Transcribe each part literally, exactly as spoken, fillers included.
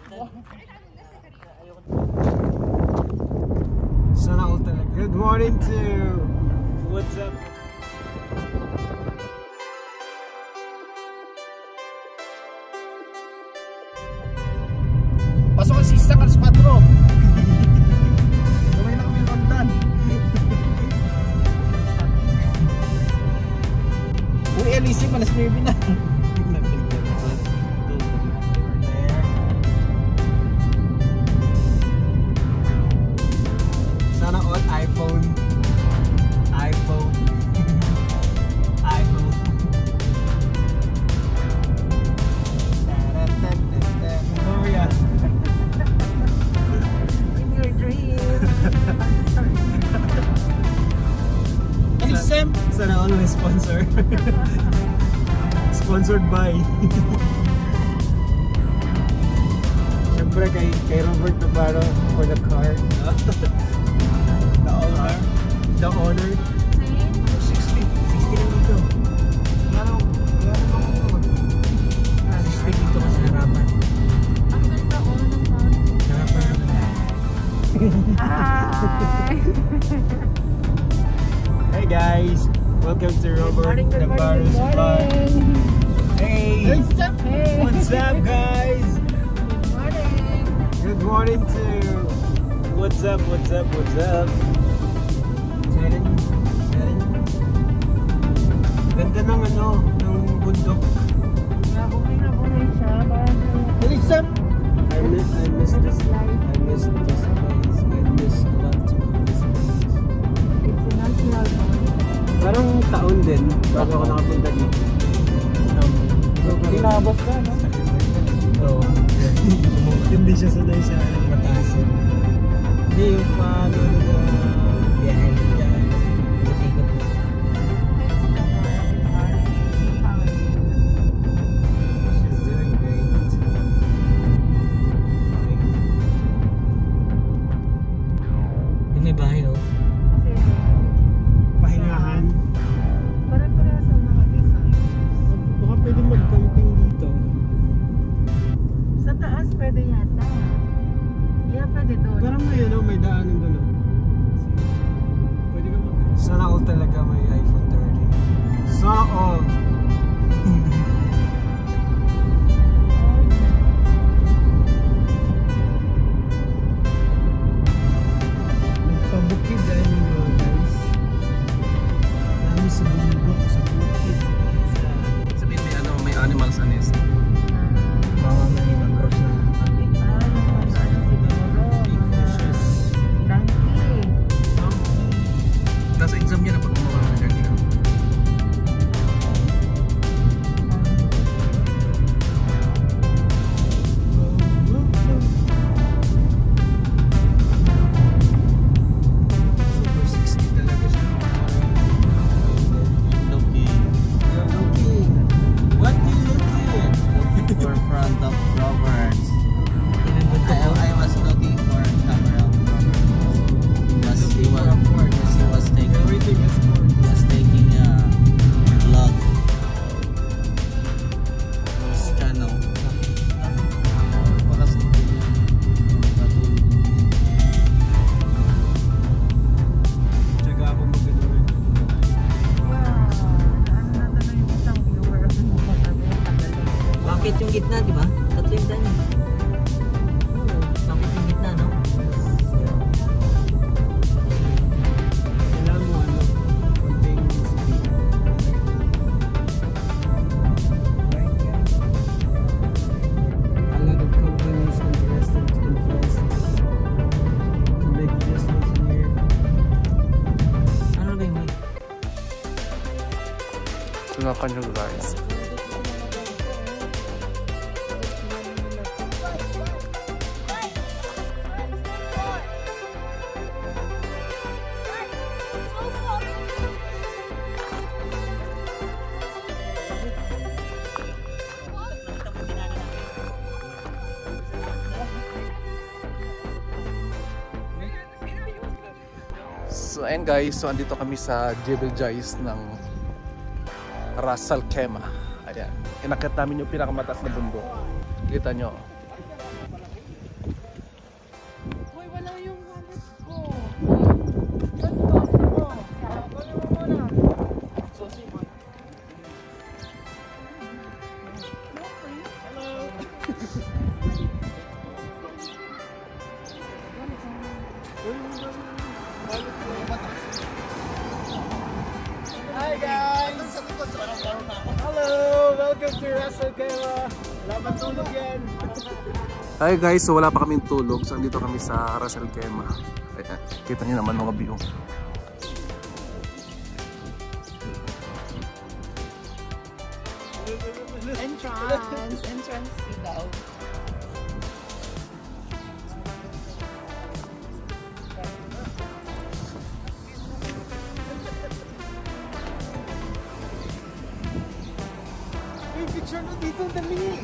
Sana all talaga. Good morning to what's up? Pasok ang sistang alas kwatro. Gawin na kami yung rondan. Uy, Elise, malas maybe na. Sana all iPhone. iPhone. iPhone. Gloria. In your dream. Elise, sana all may sponsor. Sponsored by. Siyempre kay, kay Robert Navarro for the car. The owner. The owner. sixty. sixty lang dito. Wala lang. Wala lang ako. sixty dito kasi harapan. Ang ganda ko ng car. Harapan naman. Hi! Hey guys! Welcome to Robert Navarro's vlog. Hey! What's up? Hey! What's up guys? Good morning! Good morning to what's up, what's up, what's up? Sharon, Sharon. Ganda ng ano, ng bundok. Nabuhay na buhay siya. Elisa! I miss, I miss this, I miss this place. I miss a lot to this place. It's a national park. Parang taon din bago ako nakapunta dito. Hindi nakabos ka, no? Oo. Hindi siya sanay sa mataas. Hindi yung paano na biyahe. Biyahe. Butikot. She's doing great. Yung may bahay, no? Pahingahan. Pare-parehas ang mga design. Baka pwede mag-camping dito. Sa taas pwede yata. Yeah, pwede doon. Parang may ano, may daanan doon. No? Pwede ka mag... Sana all talaga may iPhone thirteen. Sana all! Nagpabukid dahil yung mga guys. Dami sa bundok, sa bukid. Sa... Sabihin may ano, may animals anis. Mga may mag-cross na ating. Ah, ano siguro. Fishes. Donkey. Nasa exam niya na pag gumawa ng energy. Super sixty talaga siya. Looking You're looking. What do you looking? for front of Roberts. I, I was looking for camera. Was he Looking was, for a port. yes, he was taking Everything is for was taking a vlog. His channel. Para sa natulog. Tsaga ako magano'n. Yeah. Ano na na yung isang viewer ang mukatabi. Bakit yung gitna, di ba? Tatlo yung daan. Bakit yung gitna, no? Kailangan mo ano, konting speed. A lot of companies interested to invest to make business here. Ano ba yung Tunakan nyo guys. So ayun guys, so andito kami sa Jebel Jais ng Ras Al Khaimah. Ayan, inakit namin yung pinakamataas na bundok. Kita nyo. Hi guys! Hello! Welcome to Ras Al Khaimah! Wala pa tulog yan! Hi guys, so wala pa kaming tulog. So andito kami sa Ras Al Khaimah. Ayan, kita niyo naman mga view. Entrance! Entrance daw. May picture na dito, dami!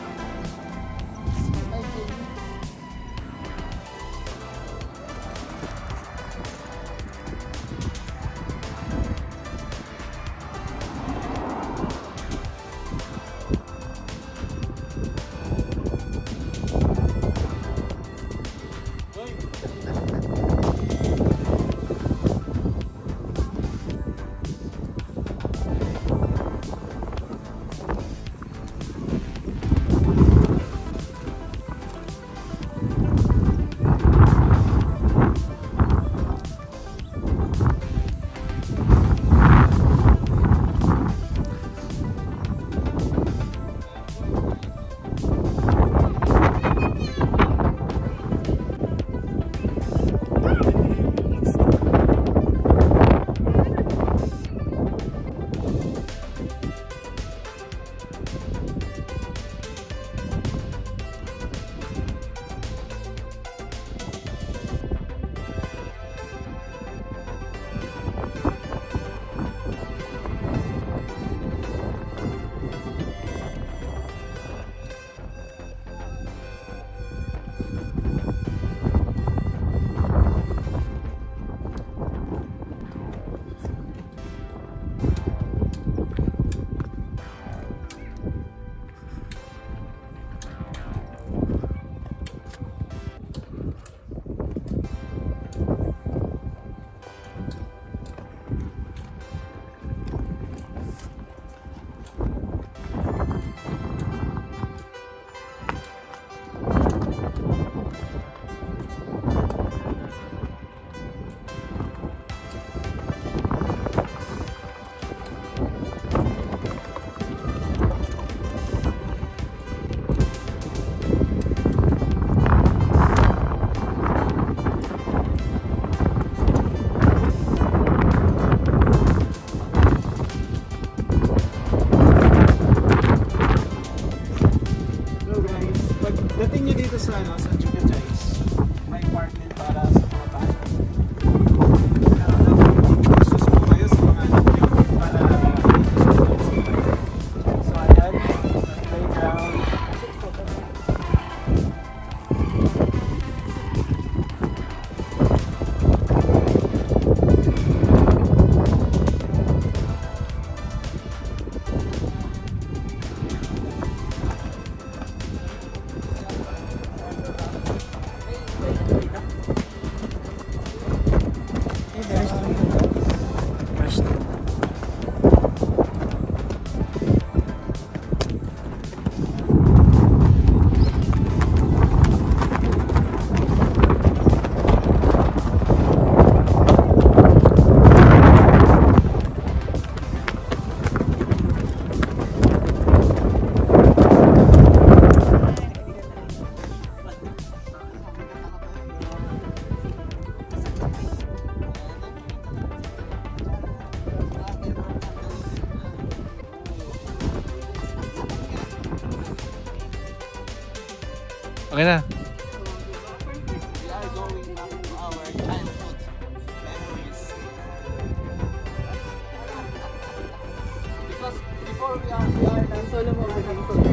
Dating nyo dito sa, ano, sa Jebel Jais, may park din para sa mga bata. Gusto mo kayo sa mga ano para so ayan, playground. Okay na. We are going back to our childhood memories. Because before we are we are solo mo